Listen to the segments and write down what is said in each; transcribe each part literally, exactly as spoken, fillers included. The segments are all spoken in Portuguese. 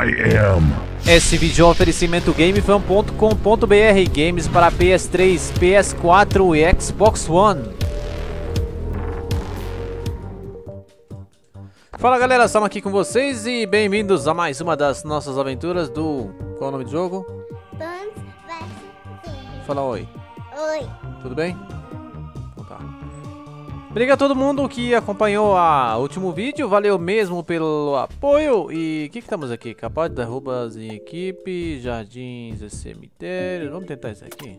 I am. Esse vídeo é um oferecimento gamefan ponto com ponto br, games para P S três, P S quatro e Xbox One. Fala galera, estamos aqui com vocês e bem-vindos a mais uma das nossas aventuras do... Qual é o nome do jogo? Plants versus. Fala oi. Oi. Tudo bem? Então tá. Obrigado a todo mundo que acompanhou o último vídeo, valeu mesmo pelo apoio. E o que que estamos aqui? Capaz de derrubas em equipe, jardins e cemitérios. Vamos tentar isso aqui?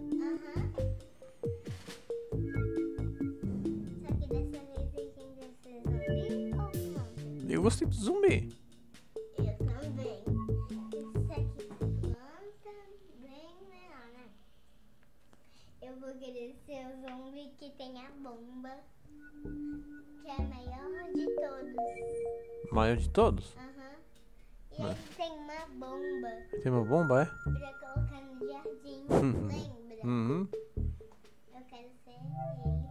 Eu gostei de zumbi. Eu também. Isso aqui planta bem melhor, né? Eu vou querer ser o zumbi que tem a bomba, que é a maior de todos. Maior de todos? Aham. E ele tem uma bomba Tem uma bomba, é? pra colocar no jardim, lembra? Uhum. Eu quero ser ele.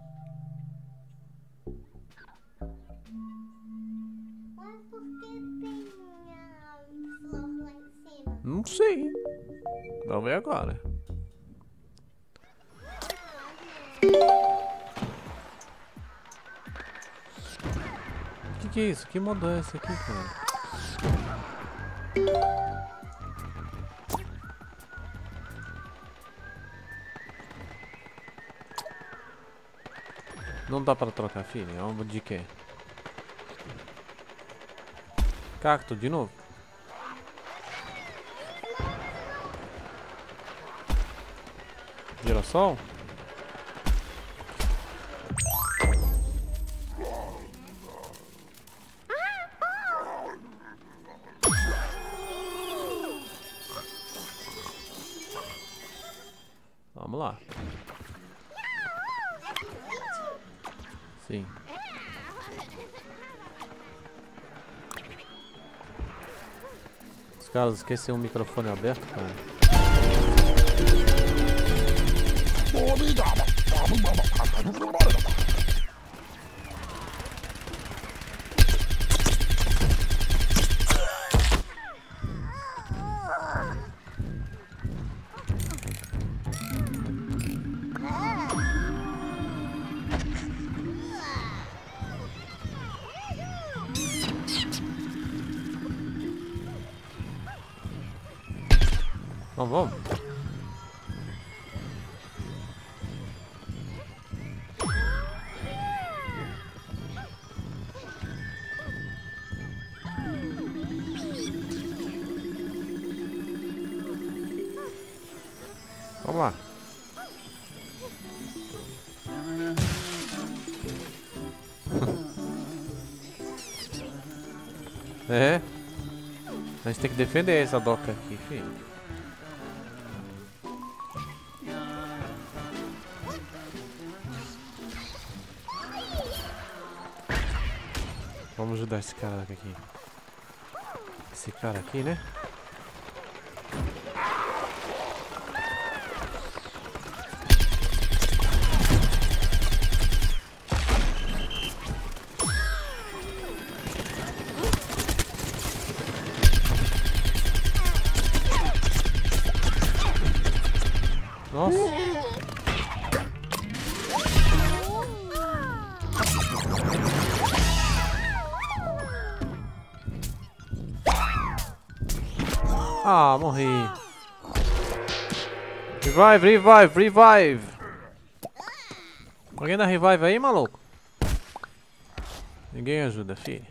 Mas por que tem a flor lá em cima? Não sei. Vamos ver agora. O que que é isso? Que modo é esse aqui, cara? Não dá pra trocar, filho? É um de quê? Cacto de novo? Girassol? Vamos lá. Sim. Os caras esqueceram o microfone aberto, cara. Vamos, vamos. Vamos lá. É. A gente tem que defender essa doca aqui, filho. Vamos ajudar esse cara aqui. Esse cara aqui, né? Nossa. Ah, morri. Revive, revive, revive. Alguém dá revive aí, maluco? Ninguém ajuda, filho.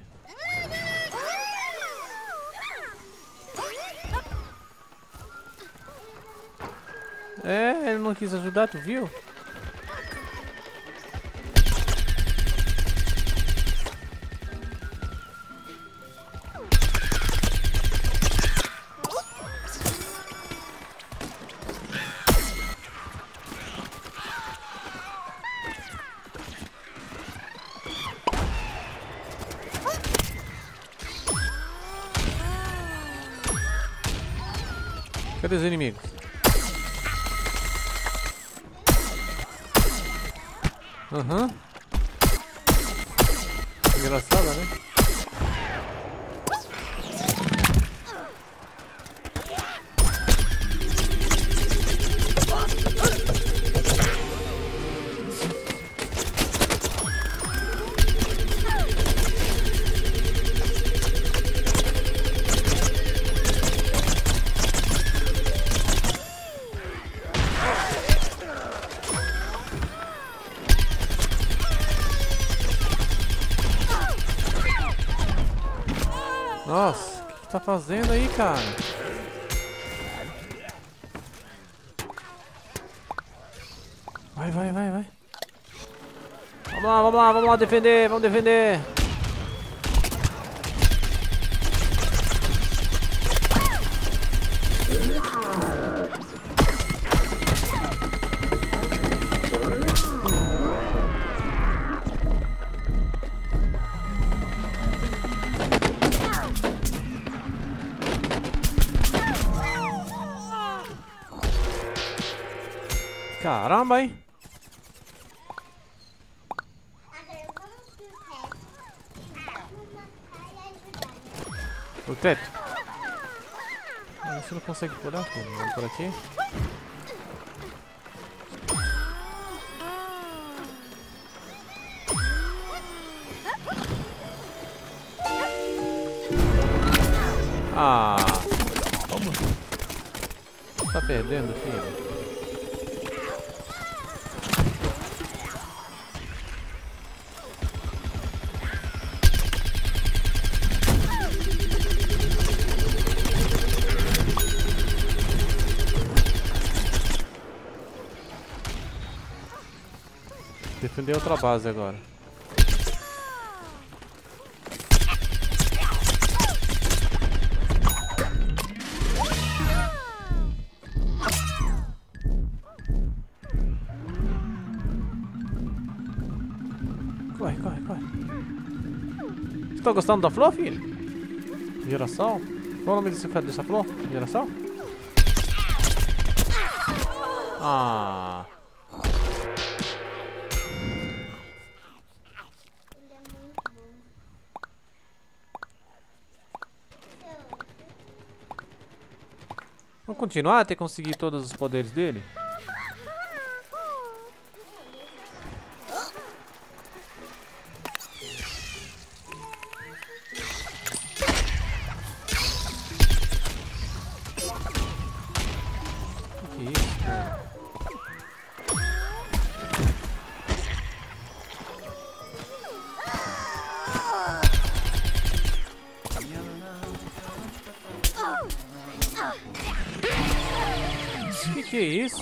É, ele não quis ajudar, tu viu? Cadê os inimigos? Aham. Uhum. Engraçada, né? você tá fazendo aí, cara? Vai, vai, vai, vai. Vamos lá, vamos lá, vamos lá defender, vamos defender. Caramba, hein? O teto. Você não consegue pular, pô. Vamos por aqui. Ah. Vamos. Tá perdendo, filho. Defender outra base agora. Corre, corre, corre. Você tá gostando da flor, filho? Girassol? Qual o nome desse, dessa flor? Girassol? Ah. Vamos continuar até conseguir todos os poderes dele? Que isso, cara? Que que é isso?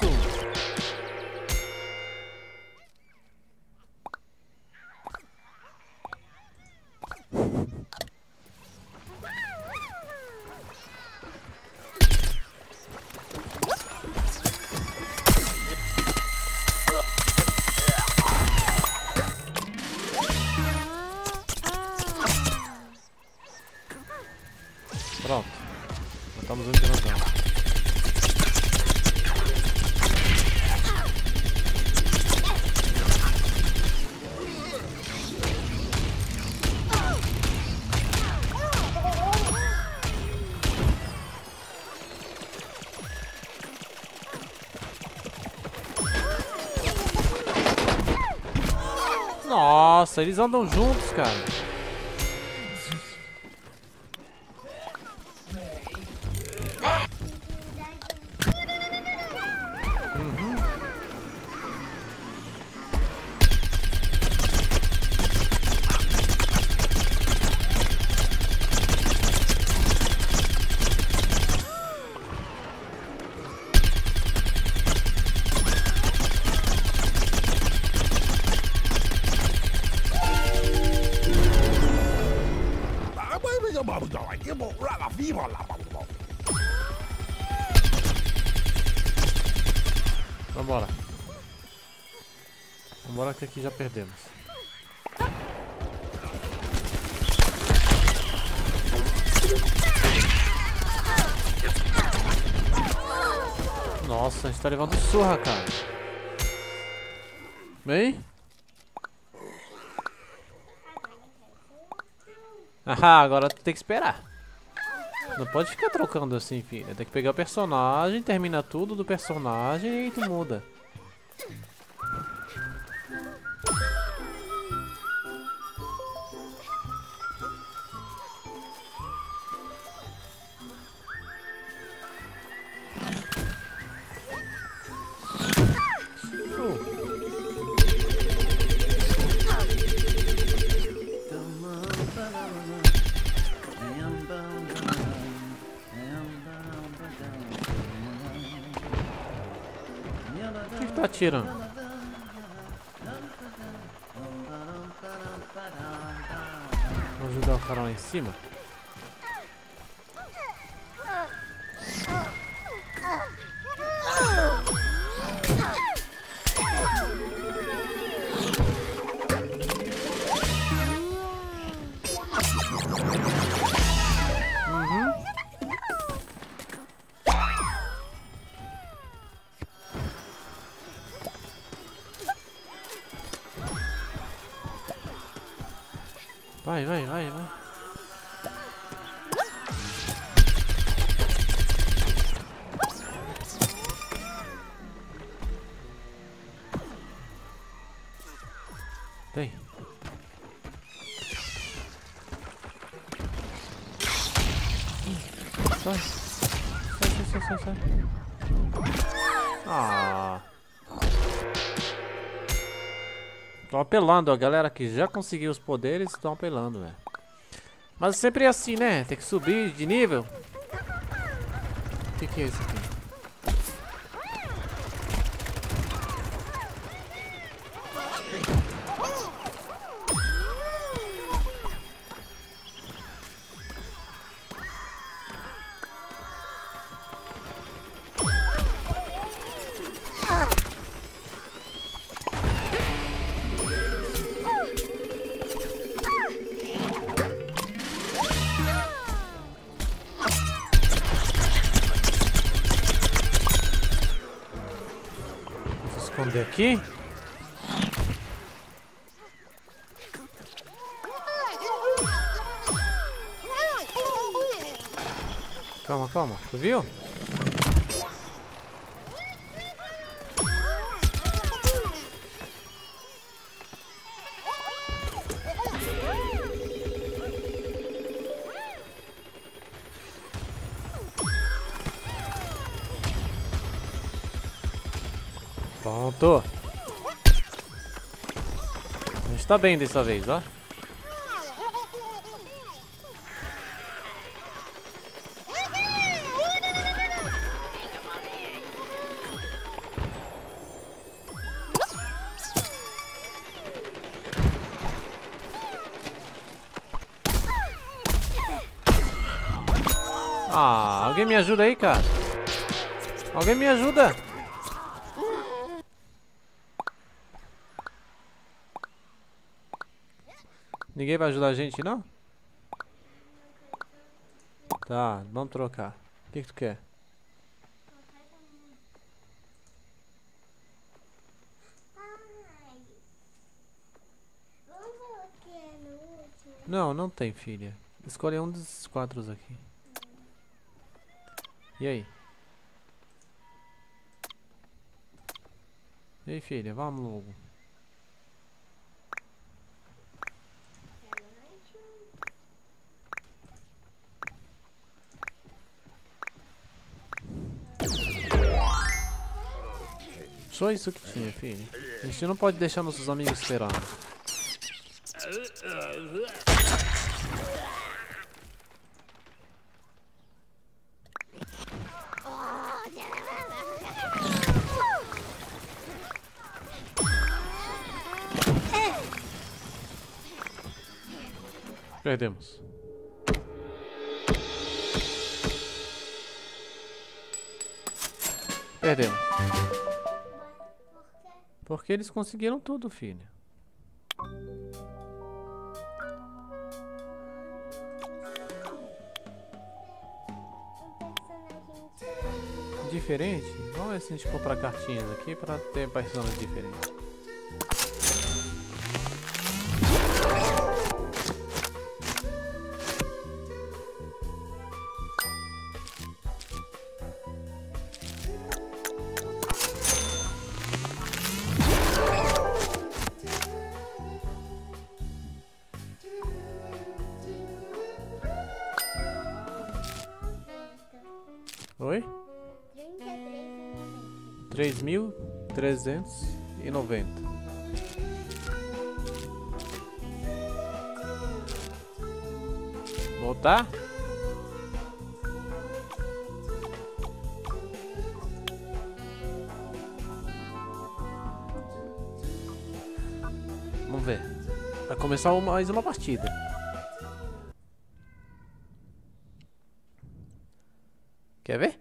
Pronto. Matamos um dinossauro. Nossa, eles andam juntos, cara. Uhum. Vambora. Vambora que aqui já perdemos. Nossa, a gente tá levando surra, cara. Bem? Ah, agora tu tem que esperar. Não pode ficar trocando assim, filha. Tem que pegar o personagem, termina tudo do personagem e tu muda. tá atirando? Vou ajudar o cara lá em cima. Vai, vai, vai, vai. Tem. Sai. Sai, sai, sai, sai. Ah. Estão apelando, a galera que já conseguiu os poderes estão apelando, velho. Mas sempre é assim, né? Tem que subir de nível. O que, que é isso aqui? Esconder aqui. Calma, calma. Tu viu? Pronto. A gente tá bem dessa vez, ó. Ah, alguém me ajuda aí, cara. Alguém me ajuda. Ninguém vai ajudar a gente, não? Tá, vamos trocar. O que que tu quer? Não, não tem, filha. Escolhe um dos quatro aqui. E aí? E aí, filha, vamos logo. Só isso que tinha, filho. A gente não pode deixar nossos amigos esperando. Perdemos. Perdemos. Porque eles conseguiram tudo, filho. Diferente? Vamos ver se a gente comprar cartinhas aqui para ter personagens diferentes. Oi? três mil trezentos e noventa. Voltar? Vamos ver. Vai começar uma, mais uma partida. Quer ver?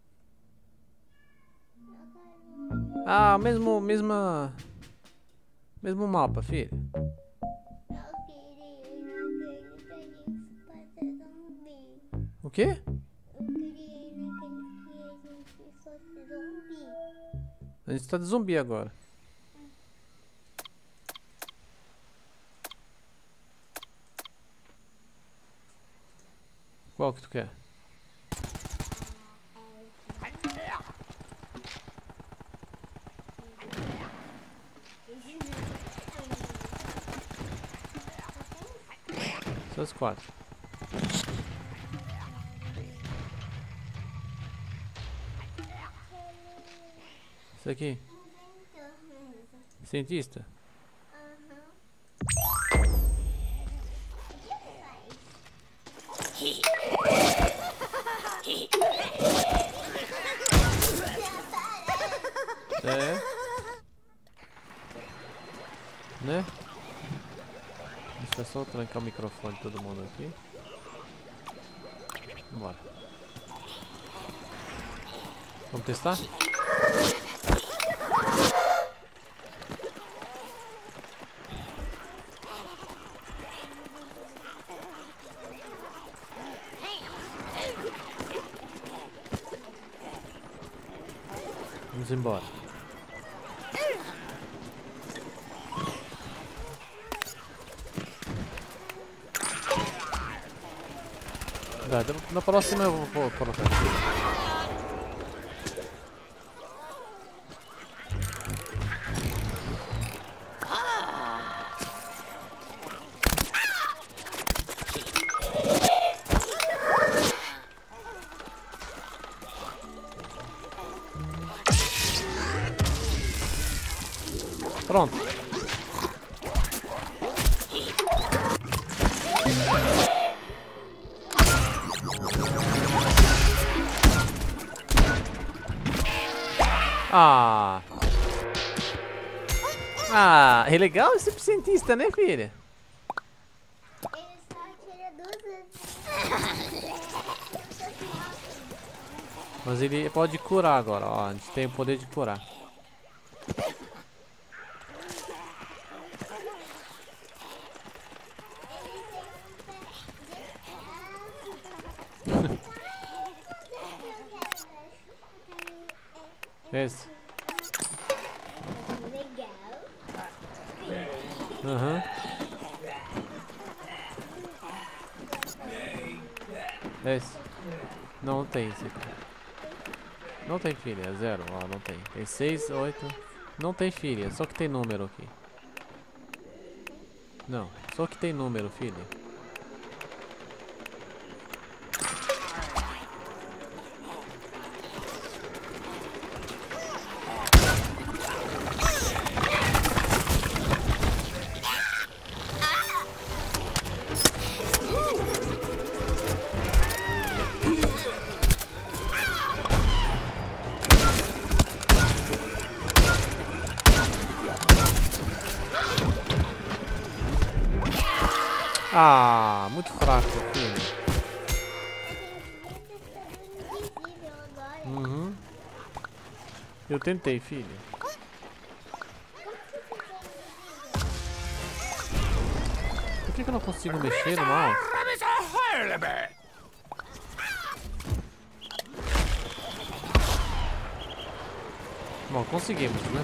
Ah, mesmo, mesma... Mesmo mapa, filho. Eu queria naquele que a gente fazer zumbi. O quê? Eu queria naquele que a gente fosse zumbi. A gente tá de zumbi agora. Qual que tu quer? São os quatro. Isso aqui. Cientista? É. Né? Deixa eu só trancar o microfone de todo mundo aqui. Bora. Vamos testar? Vamos embora. Na próxima eu vou colocar. Pronto. Ah. Ah, é legal esse cientista, né, filha? Ele só tira duas. Mas ele pode curar agora, ó. A gente tem o poder de curar. Esse. Legal. Aham. Uhum. Esse. Não tem esse aqui. Não tem filha, é zero. Ó, não tem. Tem seis, oito. Não tem filha, só que tem número aqui. Não, só que tem número, filha. Ah, muito fraco, filho. Uhum. Eu tentei, filho. Por que que eu não consigo mexer no mouse? Bom, conseguimos, né?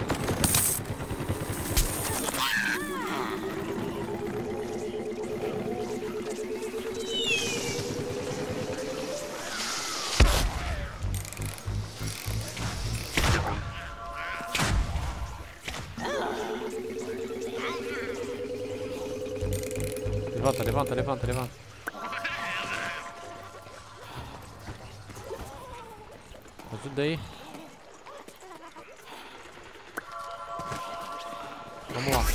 Levanta, levanta, levanta, levanta. Ajuda aí. Vamos lá.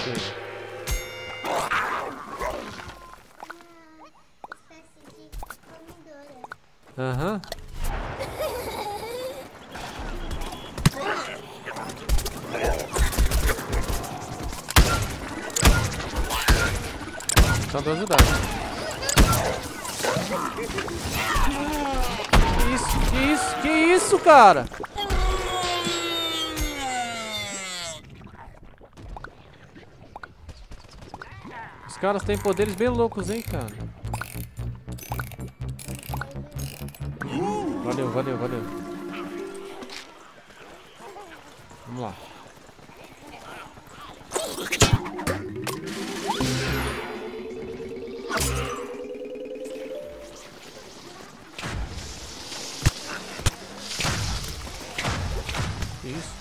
filho? Uma espécie de comedora. Aham. Tentando ajudar. Que isso? Que isso? Que isso, cara? Os caras têm poderes bem loucos, hein, cara? Valeu, valeu, valeu. Vamos lá. Isso.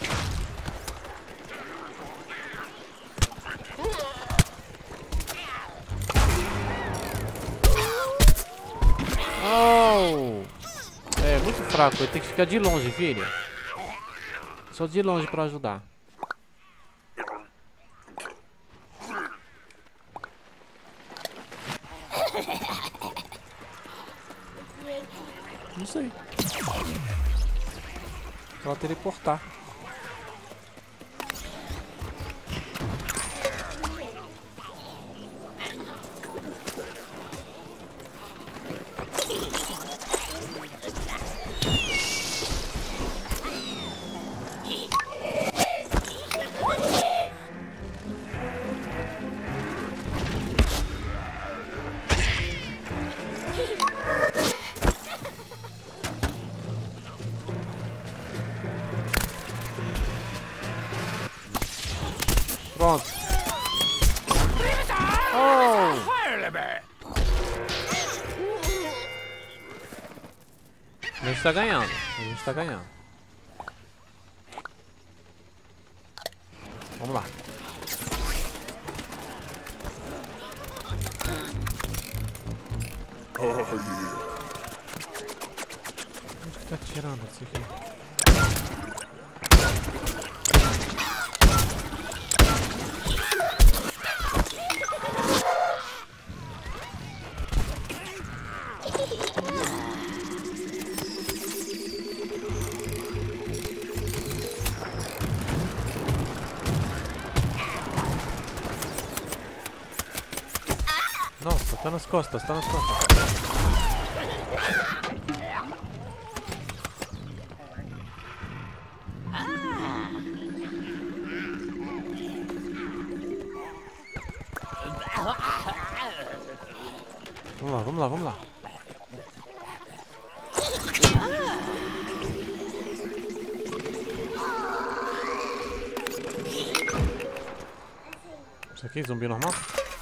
Oh! É muito fraco, ele tem que ficar de longe, filha. Só de longe pra ajudar. Não sei. Pra teleportar. Pronto. Oh! A gente tá ganhando. A gente tá ganhando. Vamos lá. Onde que tá tirando isso aqui? Nossa, tá nas costas, tá nas costas. Vamos lá, vamos lá, vamos lá. Isso aqui, zumbi normal?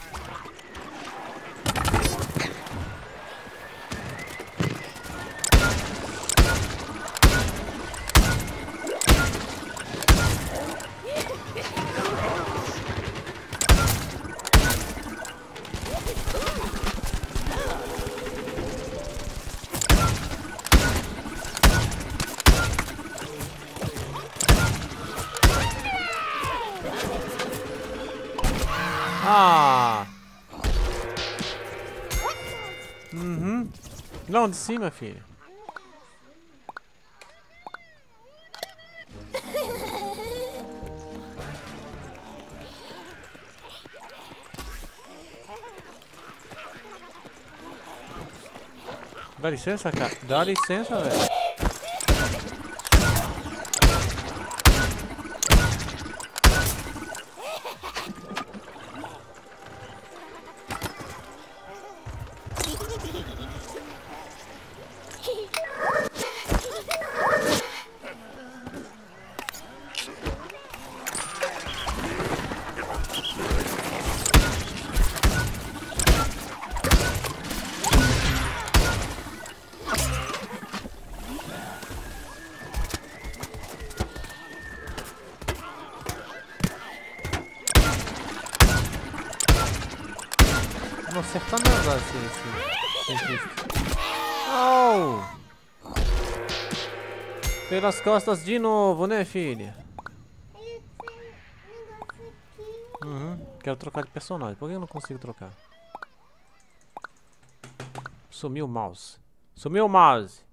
Ah! Uhum. Não, de cima, filha. Dá licença, cara. Dá licença, velho. Não acerta nada assim, esse cientista. Oh! Pelas costas de novo, né, filha? Ele tem um negócio aqui. Uhum. Quero trocar de personagem. Por que eu não consigo trocar? Sumiu o mouse. Sumiu o mouse.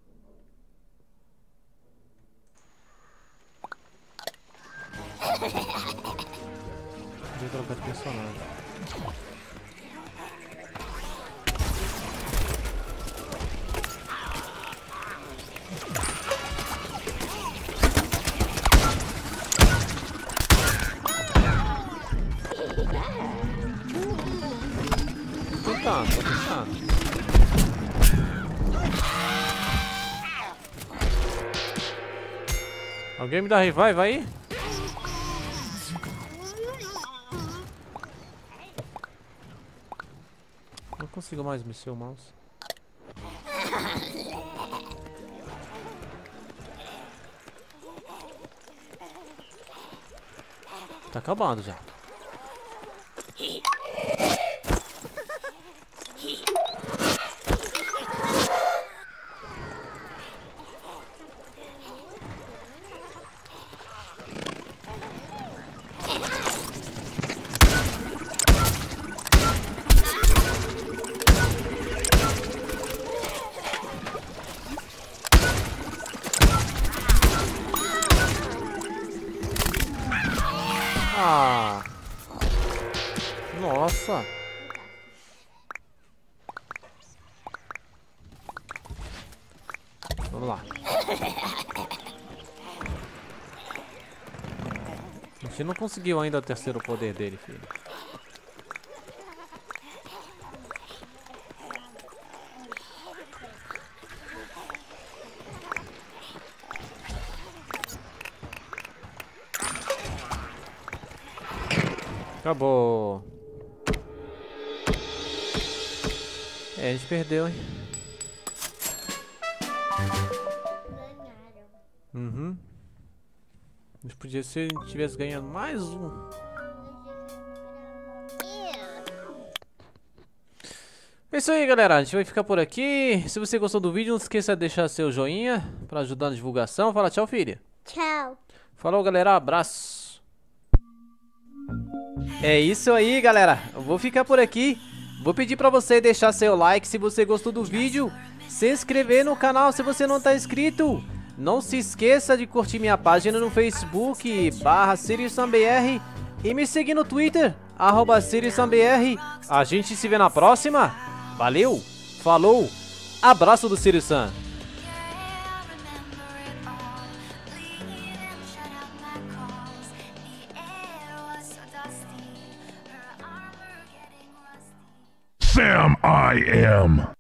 Vou trocar de personagem. Tô tentando, tô tentando. Alguém me dá revive aí? Não consigo mais mexer o mouse. Tá acabando já. Ah! Nossa! Vamos lá. A gente não conseguiu ainda o terceiro poder dele, filho. Acabou. É, a gente perdeu, hein? Ganharam. Uhum. A gente podia ser se a gente tivesse ganhando mais um. É isso aí, galera. A gente vai ficar por aqui. Se você gostou do vídeo, não esqueça de deixar seu joinha pra ajudar na divulgação. Fala tchau, filha. Tchau. Falou, galera. Abraço. É isso aí, galera. Eu vou ficar por aqui. Vou pedir pra você deixar seu like se você gostou do vídeo. Se inscrever no canal se você não tá inscrito. Não se esqueça de curtir minha página no Facebook, barra SiriusSamBR. E me seguir no Twitter, arroba SiriusSamBR. A gente se vê na próxima. Valeu, falou, abraço do Sirius Sam. Sam I am.